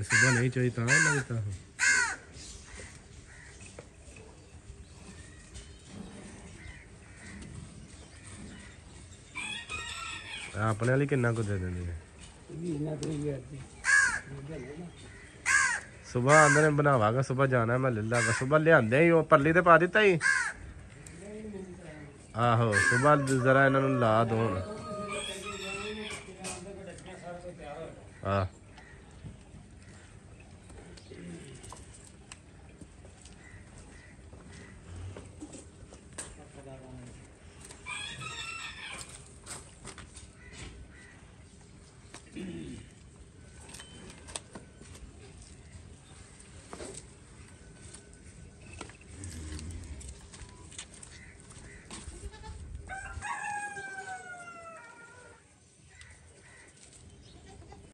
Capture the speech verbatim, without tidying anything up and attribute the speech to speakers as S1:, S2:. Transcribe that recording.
S1: सुबह नहीं चाहिए था ना देता हूँ अपने वाली किन्ना को दे देंगे सुबह आंदे ने बनावागा सुबह जाना मैं ले लागा सुबह ले आंदे ही वो परली ते पा दिता ही आहो सुबह जरा इन्होंने ला दो हाँ